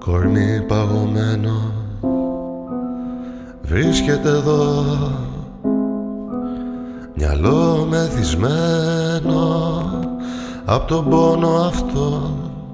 κορμί παγωμένο βρίσκεται εδώ, μυαλό μεθυσμένο απ' τον πόνο αυτό.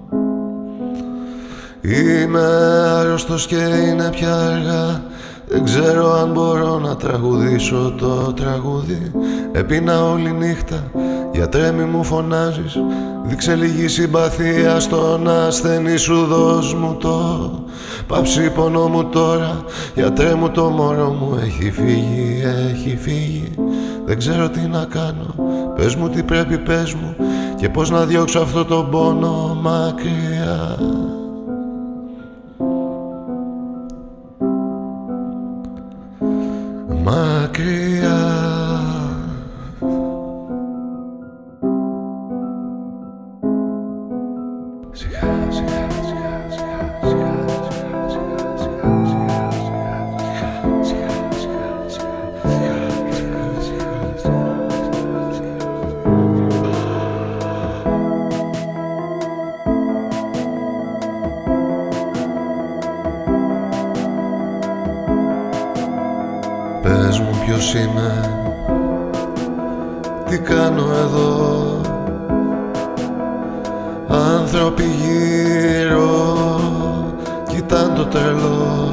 Είμαι άρρωστος και είναι πια αργά, δεν ξέρω αν μπορώ να τραγουδήσω το τραγούδι. Έπινα όλη νύχτα, γιατρέ μη μου φωνάζεις, δείξε λίγη συμπαθία στον ασθενή σου, δώσ' μου το παψίπονο μου τώρα. Γιατρέ μου, το μωρό μου έχει φύγει, έχει φύγει. Δεν ξέρω τι να κάνω, πες μου τι πρέπει, πες μου, και πώς να διώξω αυτό το πόνο μακριά. Μακριά. Σιγά, σιγά, σιγά, σιγά, σιγά, σιγά, σιγά, πες μου ποιος είμαι, τι κάνω εδώ. Άνθρωποι γύρω κοιτάν το τρελό.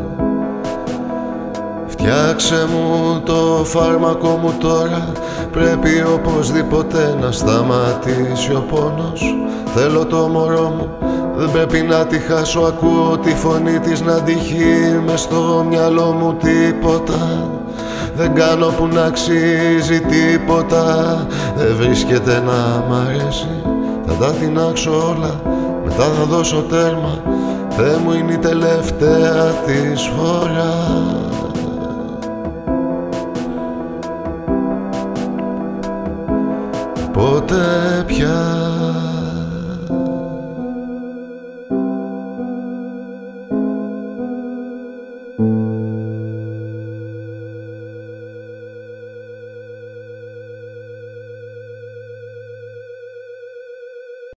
Φτιάξε μου το φάρμακο μου τώρα, πρέπει οπωσδήποτε να σταματήσει ο πόνος. Θέλω το μωρό μου, δεν πρέπει να τη χάσω, ακούω τη φωνή της να τυχεί μες στο μυαλό μου. Τίποτα δεν κάνω που να αξίζει, τίποτα δεν βρίσκεται να μ' αρέσει. Θα τα τεινάξω όλα, μετά θα δώσω τέρμα. Θεέ μου, είναι η τελευταία της φορά. Ποτέ πια